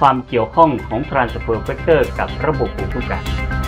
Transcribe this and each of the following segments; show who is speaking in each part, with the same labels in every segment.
Speaker 1: ความเกี่ยวข้องของ Transfer Factor กับระบบภูมิคุ้มกัน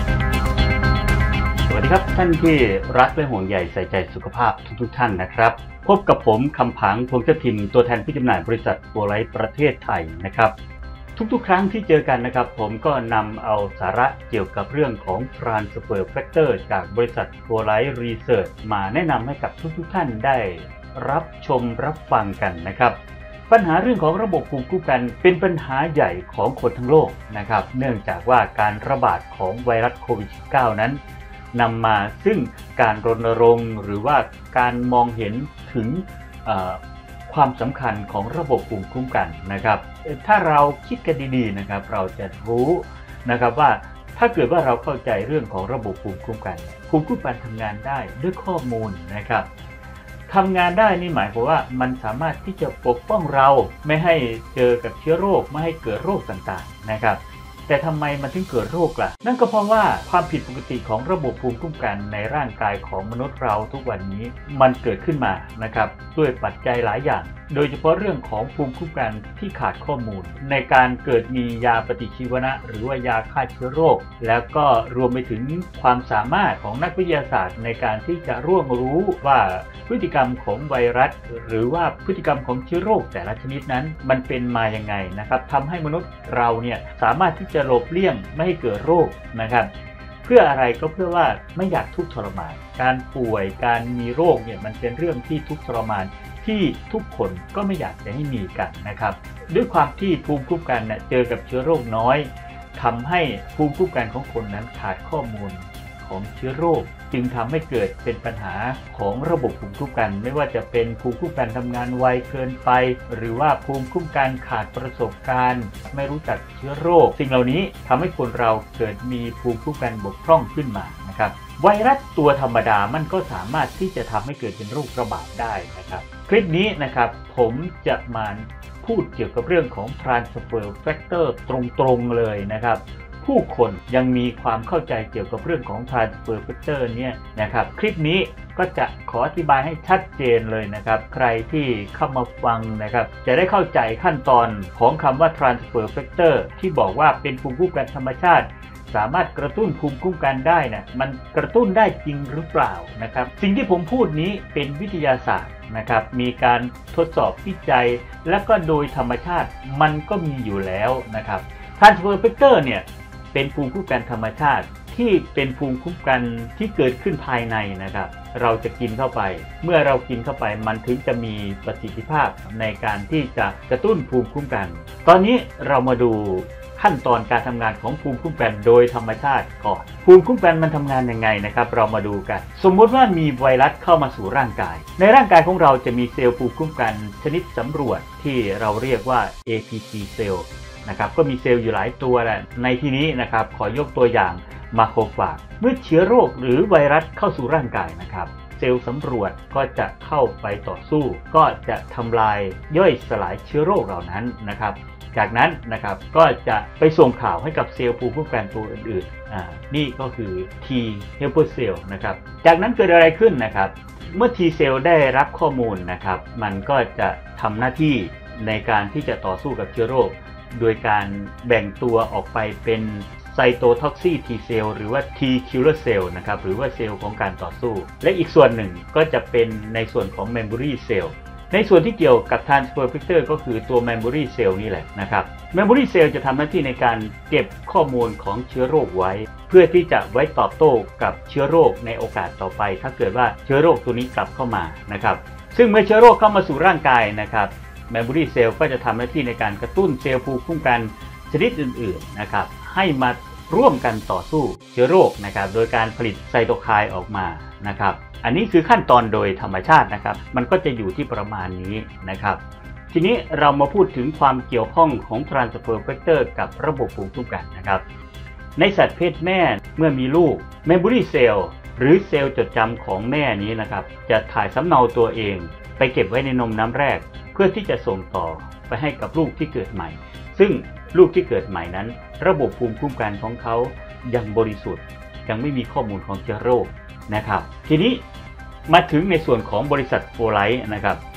Speaker 1: สวัสดีครับท่านที่รักและห่วงใยใส่ใจสุขภาพทุกท่านนะครับพบกับผมคำผังพงษ์เจ้าถิ่นตัวแทนผู้จำหน่ายบริษัทฟัวไลท์ประเทศไทยนะครับทุกครั้งที่เจอกันนะครับผมก็นำเอาสาระเกี่ยวกับเรื่องของ Transfer Factor จากบริษัทฟัวไลท์รีเสิร์ชมาแนะนำให้กับทุกท่านได้รับชมรับฟังกันนะครับปัญหาเรื่องของระบบภูมิคุ้มกันเป็นปัญหาใหญ่ของคนทั้งโลกนะครับเนื่องจากว่าการระบาดของไวรัสโควิด -19 นั้นนำมาซึ่งการรณรงค์หรือว่าการมองเห็นถึงความสำคัญของระบบภูมิคุ้มกันนะครับถ้าเราคิดกันดีๆนะครับเราจะรู้นะครับว่าถ้าเกิดว่าเราเข้าใจเรื่องของระบบภูมิคุ้มกันทำงานได้ด้วยข้อมูลนะครับทำงานได้นี่หมายความว่ามันสามารถที่จะปกป้องเราไม่ให้เจอกับเชื้อโรคไม่ให้เกิดโรคต่างๆนะครับแต่ทำไมมันถึงเกิดโรคล่ะนั่นก็เพราะว่าความผิดปกติของระบบภูมิคุ้มกันในร่างกายของมนุษย์เราทุกวันนี้มันเกิดขึ้นมานะครับด้วยปัจจัยหลายอย่างโดยเฉพาะเรื่องของภูมิคุ้มกันที่ขาดข้อมูลในการเกิดมียาปฏิชีวนะหรือว่ายาฆ่าเชื้อโรคแล้วก็รวมไปถึงความสามารถของนักวิทยาศาสตร์ในการที่จะร่วงรู้ว่าพฤติกรรมของไวรัสหรือว่าพฤติกรรมของเชื้อโรคแต่ละชนิดนั้นมันเป็นมายังไงนะครับทำให้มนุษย์เราเนี่ยสามารถที่จะหลบเลี่ยงไม่ให้เกิดโรคนะครับเพื่ออะไรก็เพื่อว่าไม่อยากทุกข์ทรมานการป่วยการมีโรคเนี่ยมันเป็นเรื่องที่ทุกข์ทรมานที่ทุกคนก็ไม่อยากจะให้มีกันนะครับด้วยความที่ภูมิคุ้มกันเจอกับเชื้อโรคน้อยทำให้ภูมิคุ้มกันของคนนั้นขาดข้อมูลของเชื้อโรคจึงทำให้เกิดเป็นปัญหาของระบบภูมิคุ้มกันไม่ว่าจะเป็นภูมิคุ้มกันทำงานไวเกินไปหรือว่าภูมิคุ้มกันขาดประสบการณ์ไม่รู้จักเชื้อโรคสิ่งเหล่านี้ทำให้คนเราเกิดมีภูมิคุ้มกันบกพร่องขึ้นมานะครับไวรัสตัวธรรมดามันก็สามารถที่จะทำให้เกิดเป็นโรคระบาดได้นะครับคลิปนี้นะครับผมจะมาพูดเกี่ยวกับเรื่องของ Transfer Factor ตรงๆเลยนะครับผู้คนยังมีความเข้าใจเกี่ยวกับเรื่องของ Transfer Factor เนี่ยนะครับคลิปนี้ก็จะขออธิบายให้ชัดเจนเลยนะครับใครที่เข้ามาฟังนะครับจะได้เข้าใจขั้นตอนของคำว่า Transfer Factor ที่บอกว่าเป็นภูมิคุ้มกันธรรมชาติสามารถกระตุ้นภูมิคุ้มกันได้นะมันกระตุ้นได้จริงหรือเปล่านะครับสิ่งที่ผมพูดนี้เป็นวิทยาศาสตร์นะครับมีการทดสอบวิจัยและก็โดยธรรมชาติมันก็มีอยู่แล้วนะครับ Transfer Factor เนี่ยเป็นภูมิคุ้มกันธรรมชาติที่เป็นภูมิคุ้มกันที่เกิดขึ้นภายในนะครับเราจะกินเข้าไปเมื่อเรากินเข้าไปมันถึงจะมีประสิทธิภาพในการที่จะกระตุ้นภูมิคุ้มกันตอนนี้เรามาดูขั้นตอนการทำงานของภูมิคุ้มกันโดยธรรมชาติก่อนภูมิคุ้มกันมันทำงานยังไงนะครับเรามาดูกันสมมติว่ามีไวรัสเข้ามาสู่ร่างกายในร่างกายของเราจะมีเซลล์ภูมิคุ้มกันชนิดสำรวจที่เราเรียกว่า APT เซลล์นะครับก็มีเซลล์อยู่หลายตัวแหละในที่นี้นะครับขอยกตัวอย่างมาโครฟาจเมื่อเชื้อโรคหรือไวรัสเข้าสู่ร่างกายนะครับเซลล์สำรวจก็จะเข้าไปต่อสู้ก็จะทำลายย่อยสลายเชื้อโรคเหล่านั้นนะครับจากนั้นนะครับก็จะไปส่งข่าวให้กับเซลล์ภูมิคุ้มกันตัวอื่นๆนี่ก็คือ T helper cell นะครับจากนั้นเกิดอะไรขึ้นนะครับเมื่อ T cell ได้รับข้อมูลนะครับมันก็จะทำหน้าที่ในการที่จะต่อสู้กับเชื้อโรคโดยการแบ่งตัวออกไปเป็นไซโตท็อกซิก T cell หรือว่า T killer cell นะครับหรือว่าเซลล์ของการต่อสู้และอีกส่วนหนึ่งก็จะเป็นในส่วนของ memory cellในส่วนที่เกี่ยวกับ Transfer Factor ก็คือตัว Memory Cell นี่แหละนะครับ Memory Cell จะทำหน้าที่ในการเก็บข้อมูลของเชื้อโรคไว้เพื่อที่จะไว้ตอบโต้กับเชื้อโรคในโอกาสต่อไปถ้าเกิดว่าเชื้อโรคตัวนี้กลับเข้ามานะครับซึ่งเมื่อเชื้อโรคเข้ามาสู่ร่างกายนะครับ Memory Cell ก็จะทำหน้าที่ในการกระตุ้นเซลล์ภูมิคุ้มกันชนิดอื่นๆนะครับให้มาร่วมกันต่อสู้เชื้อโรคนะครับโดยการผลิตไซโตไคน์ออกมานะครับอันนี้คือขั้นตอนโดยธรรมชาตินะครับมันก็จะอยู่ที่ประมาณนี้นะครับทีนี้เรามาพูดถึงความเกี่ยวข้องของ Transfer Factor กับระบบภูมิคุ้มกันนะครับในสัตว์เพศแม่เมื่อมีลูก Memory Cell หรือเซลล์จดจำของแม่นี้นะครับจะถ่ายสำเนาตัวเองไปเก็บไว้ในนมน้ำแรกเพื่อที่จะส่งต่อไปให้กับลูกที่เกิดใหม่ซึ่งลูกที่เกิดใหม่นั้นระบบภูมิคุ้มกันของเขายังบริสุทธิ์ยังไม่มีข้อมูลของเชื้อโรคนะครับทีนี้มาถึงในส่วนของบริษัทฟัวไลท์นะครับ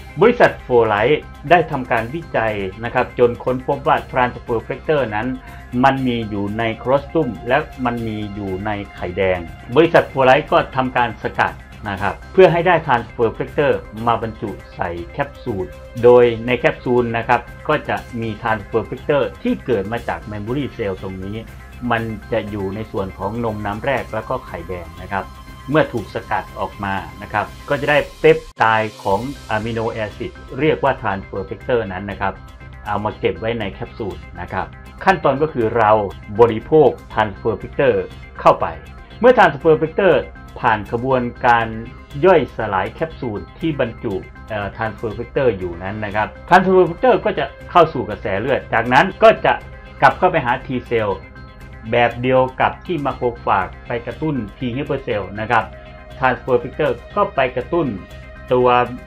Speaker 1: บริษัทโฟไลท์ได้ทำการวิจัยนะครับจนค้นพบว่า Transfer Factor นั้นมันมีอยู่ในโคลอสตุมและมันมีอยู่ในไข่แดงบริษัทโฟไลท์ก็ทำการสกัดนะครับเพื่อให้ได้ Transfer Factor มาบรรจุใส่แคปซูลโดยในแคปซูลนะครับก็จะมี Transfer Factor ที่เกิดมาจาก Memory Cell ตรงนี้มันจะอยู่ในส่วนของนมน้ำแรกแล้วก็ไข่แดงนะครับเมื่อถูกสกัดออกมานะครับก็จะได้เปปไทด์ของอะมิโนแอซิดเรียกว่า Transfer Factor นั้นนะครับเอามาเก็บไว้ในแคปซูลนะครับขั้นตอนก็คือเราบริโภค Transfer Factor เข้าไปเมื่อ Transfer Factor ผ่านกระบวนการย่อยสลายแคปซูลที่บรรจุTransfer Factor อยู่นั้นนะครับ Transfer Factor ก็จะเข้าสู่กระแสเลือดจากนั้นก็จะกลับเข้าไปหา T cell แบบเดียวกับที่มาโครฟาจไปกระตุ้น T helper cell นะครับ Transfer Factor ก็ไปกระตุ้นตัว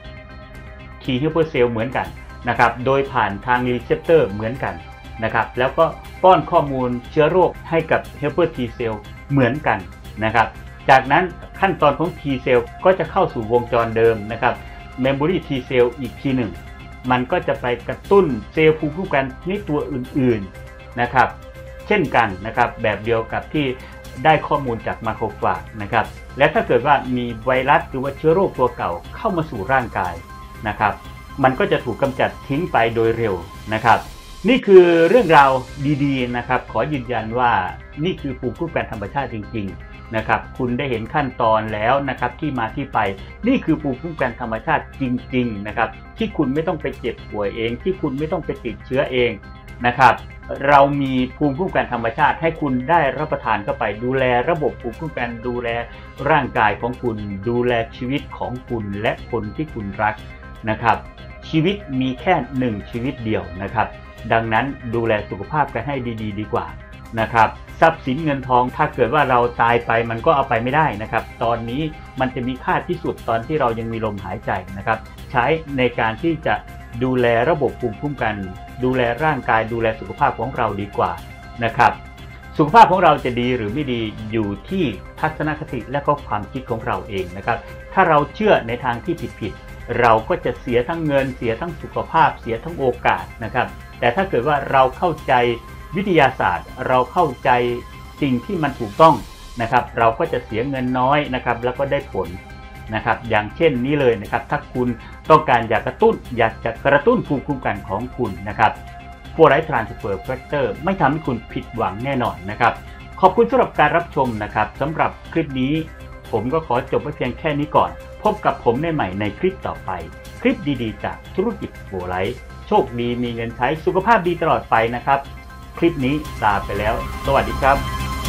Speaker 1: T helper cell เหมือนกันนะครับโดยผ่านทางรีเซพเตอร์เหมือนกันนะครับแล้วก็ป้อนข้อมูลเชื้อโรคให้กับ helper T cell เหมือนกันนะครับจากนั้นขั้นตอนของ T cell ก็จะเข้าสู่วงจรเดิมนะครับ Memory T cell อีกทีหนึ่งมันก็จะไปกระตุ้นเซลล์ภูมิคุ้มกันในตัวอื่นๆนะครับเช่นกันนะครับแบบเดียวกับที่ได้ข้อมูลจากมาโครฟาจนะครับและถ้าเกิดว่ามีไวรัสหรือว่าเชื้อโรคตัวเก่าเข้ามาสู่ร่างกายนะครับมันก็จะถูกกำจัดทิ้งไปโดยเร็วนะครับนี่คือเรื่องราวดีๆนะครับขอยืนยันว่านี่คือภูมิคุ้มกันธรรมชาติจริงๆนะครับคุณได้เห็นขั้นตอนแล้วนะครับที่มาที่ไปนี่คือภูมิคุ้มกันธรรมชาติจริงๆนะครับที่คุณไม่ต้องไปเจ็บป่วยเองที่คุณไม่ต้องไปติดเชื้อเองนะครับเรามีภูมิคุ้มกันธรรมชาติให้คุณได้รับประทานเข้าไปดูแลระบบภูมิคุ้มกันดูแลร่างกายของคุณดูแลชีวิตของคุณและคนที่คุณรักนะครับชีวิตมีแค่1ชีวิตเดียวนะครับดังนั้นดูแลสุขภาพกันให้ดีกว่านะครับทรัพย์สินเงินทองถ้าเกิดว่าเราตายไปมันก็เอาไปไม่ได้นะครับตอนนี้มันจะมีค่าที่สุดตอนที่เรายังมีลมหายใจนะครับใช้ในการที่จะดูแลระบบภูมิคุ้มกันดูแลร่างกายดูแลสุขภาพของเราดีกว่านะครับสุขภาพของเราจะดีหรือไม่ดีอยู่ที่ทัศนคติและก็ความคิดของเราเองนะครับถ้าเราเชื่อในทางที่ผิดเราก็จะเสียทั้งเงินเสียทั้งสุขภาพเสียทั้งโอกาสนะครับแต่ถ้าเกิดว่าเราเข้าใจวิทยาศาสตร์เราเข้าใจสิ่งที่มันถูกต้องนะครับเราก็จะเสียเงินน้อยนะครับแล้วก็ได้ผลนะครับอย่างเช่นนี้เลยนะครับถ้าคุณต้องการอยากจะกระตุ้นภูมิคุ้มกันของคุณนะครับโฟไลท์ Transfer Factor ไม่ทำให้คุณผิดหวังแน่นอนนะครับขอบคุณสำหรับการรับชมนะครับสำหรับคลิปนี้ผมก็ขอจบไว้เพียงแค่นี้ก่อนพบกับผมได้ใหม่ในคลิปต่อไปคลิปดีๆจากธุรกิจโฟไลท์โชคดีมีเงินใช้สุขภาพดีตลอดไปนะครับคลิปนี้ลาไปแล้วสวัสดีครับ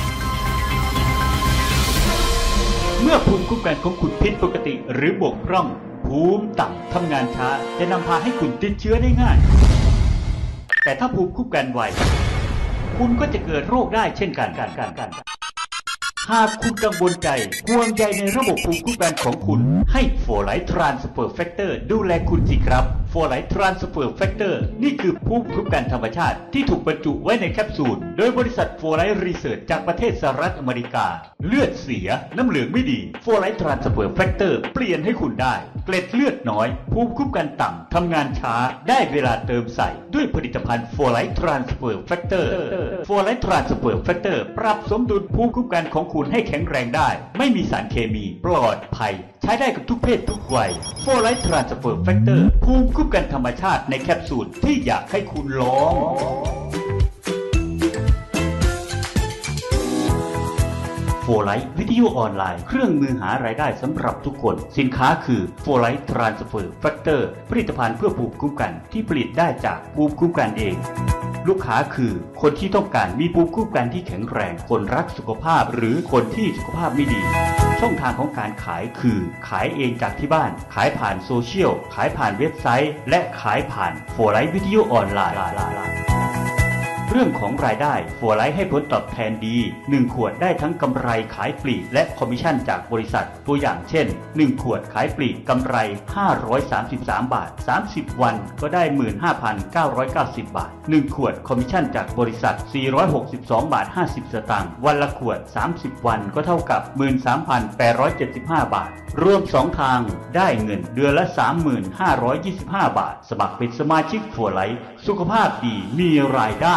Speaker 1: เมื่อภูมิคุ้มกันของคุณผิดปกติหรือบกพร่องภูมิต่ำทำงานช้าจะนำพาให้คุณติดเชื้อได้ง่ายแต่ถ้าภูมิคุ้มกันไวคุณก็จะเกิดโรคได้เช่นกันหากคุณกังวลใจห่วงใยในระบบภูมิคุ้มกันของคุณให้โฟไลท์ Transfer Factor ดูแลคุณสิครับโฟไลท์ Transfer Factor นี่คือภูมิคุ้มกันธรรมชาติที่ถูกบรรจุไว้ในแคปซูลโดยบริษัทโฟไลท์รีเสิร์ชจากประเทศสหรัฐอเมริกาเลือดเสียน้ำเหลืองไม่ดีโฟไลท์ Transfer Factor เปลี่ยนให้คุณได้เกล็ดเลือดน้อยภูมิคุ้มกันต่ำทำงานช้าได้เวลาเติมใส่ด้วยผลิตภัณฑ์โฟไลท์ Transfer Factor โฟไลท์ Transfer Factor ปรับสมดุลภูมิคุ้มกันของคุณให้แข็งแรงได้ไม่มีสารเคมีปลอดภัยใช้ได้กับทุกเพศทุกวัยโฟไลท์ Transfer Factor ภูมิคุ้มกันธรรมชาติในแคปซูลที่อยากให้คุณลองโฟไลท์วิทยุออนไลน์เครื่องมือหารายได้สำหรับทุกคนสินค้าคือโฟไลท์ Transfer Factor ผลิตภัณฑ์เพื่อภูมิคุ้มกันที่ผลิตได้จากภูมิคุ้มกันเองลูกค้าคือคนที่ต้องการมีภูมิคุ้มกันที่แข็งแรงคนรักสุขภาพหรือคนที่สุขภาพไม่ดีช่องทางของการขายคือขายเองจากที่บ้านขายผ่านโซเชียลขายผ่านเว็บไซต์และขายผ่านโฟไลท์วิทยุออนไลน์รื่องของรายได้ฟัวไลท์ให้ผลตอบแทนดี1ขวดได้ทั้งกำไรขายปลีกและคอมมิชชั่นจากบริษัทตัวอย่างเช่น1ขวดขายปลีกกำไร533 บาท30วันก็ได้ 15,990 บาท1ขวดคอมมิชชั่นจากบริษัท462 บาท50สตางค์วันละขวด30วันก็เท่ากับ 13,875 บาทรวม2ทางได้เงินเดือนละ 3,525 บาทสมัครเป็นสมาชิกฟัวไลท์สุขภาพดีมีรายได้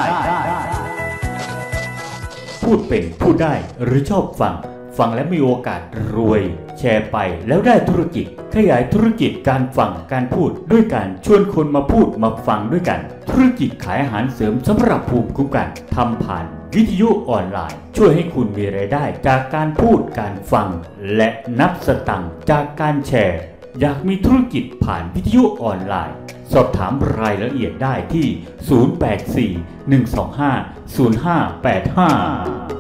Speaker 1: พูดเป็นพูดได้หรือชอบฟังและมีโอกาสรวยแชร์ไปแล้วได้ธุรกิจขยายธุรกิจการฟังการพูดด้วยการชวนคนมาพูดมาฟังด้วยกันธุรกิจขายอาหารเสริมสำหรับภูมิคุ้มกันทำผ่านวิทยุออนไลน์ช่วยให้คุณมีรายได้จากการพูดการฟังและนับสตังค์จากการแชร์อยากมีธุรกิจผ่านวิทยุออนไลน์สอบถามรายละเอียดได้ที่ 084 125 0585